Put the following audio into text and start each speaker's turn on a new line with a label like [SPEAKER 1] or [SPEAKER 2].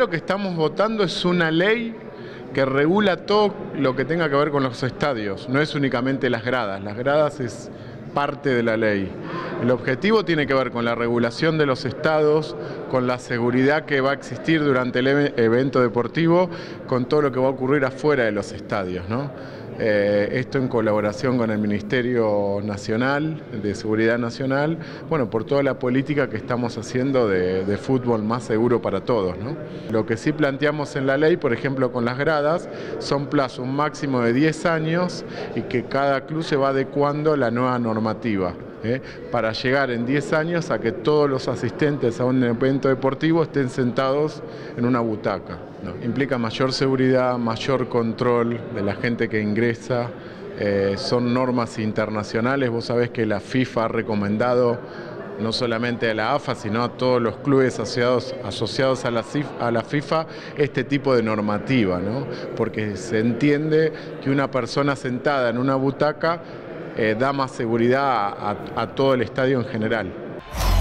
[SPEAKER 1] Lo que estamos votando es una ley que regula todo lo que tenga que ver con los estadios, no es únicamente las gradas es parte de la ley. El objetivo tiene que ver con la regulación de los estadios, con la seguridad que va a existir durante el evento deportivo, con todo lo que va a ocurrir afuera de los estadios, ¿no? Esto en colaboración con el Ministerio Nacional, de Seguridad Nacional, bueno, por toda la política que estamos haciendo de fútbol más seguro para todos, ¿no? Lo que sí planteamos en la ley, por ejemplo, con las gradas, son plazos máximo de 10 años y que cada club se va adecuando a la nueva normativa, para llegar en 10 años a que todos los asistentes a un evento deportivo estén sentados en una butaca, ¿no? Implica mayor seguridad, mayor control de la gente que ingresa, son normas internacionales. Vos sabés que la FIFA ha recomendado no solamente a la AFA, sino a todos los clubes asociados a la FIFA este tipo de normativa, ¿no? Porque se entiende que una persona sentada en una butaca da más seguridad a todo el estadio en general.